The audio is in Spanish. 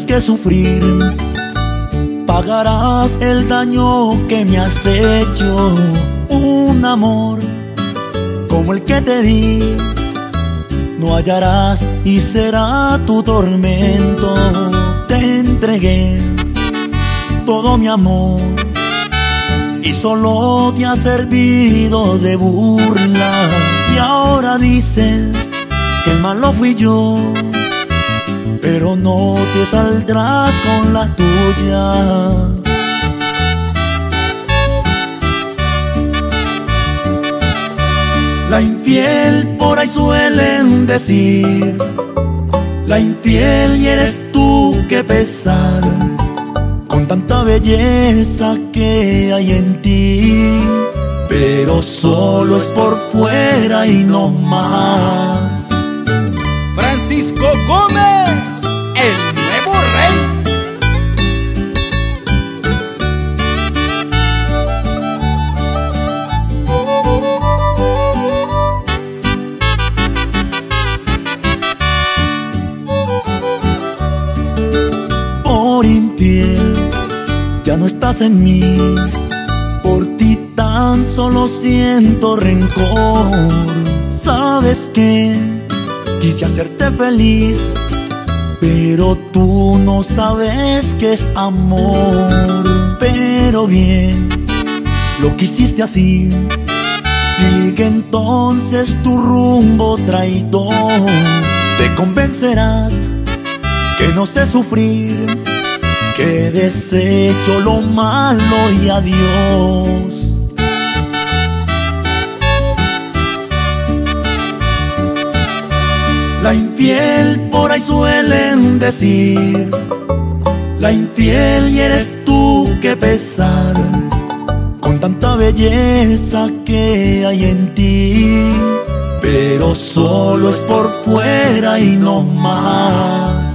que sufrir, pagarás el daño que me has hecho. Un amor como el que te di no hallarás y será tu tormento. Te entregué todo mi amor y solo te ha servido de burla. Y ahora dices que el malo fui yo, pero no te saldrás con la tuya. La infiel por ahí suelen decir, la infiel y eres tú, qué pesar, con tanta belleza que hay en ti, pero solo es por fuera y no más. Francisco Gómez, el nuevo rey. Por infiel, ya no estás en mí, por ti tan solo siento rencor. ¿Sabes qué? Quise hacerte feliz, pero tú no sabes qué es amor. Pero bien, lo que hiciste así, sigue entonces tu rumbo traidor. Te convencerás que no sé sufrir, que desecho lo malo y adiós. La infiel por ahí suelen decir, la infiel y eres tú, qué pesar, con tanta belleza que hay en ti, pero solo es por fuera y no más.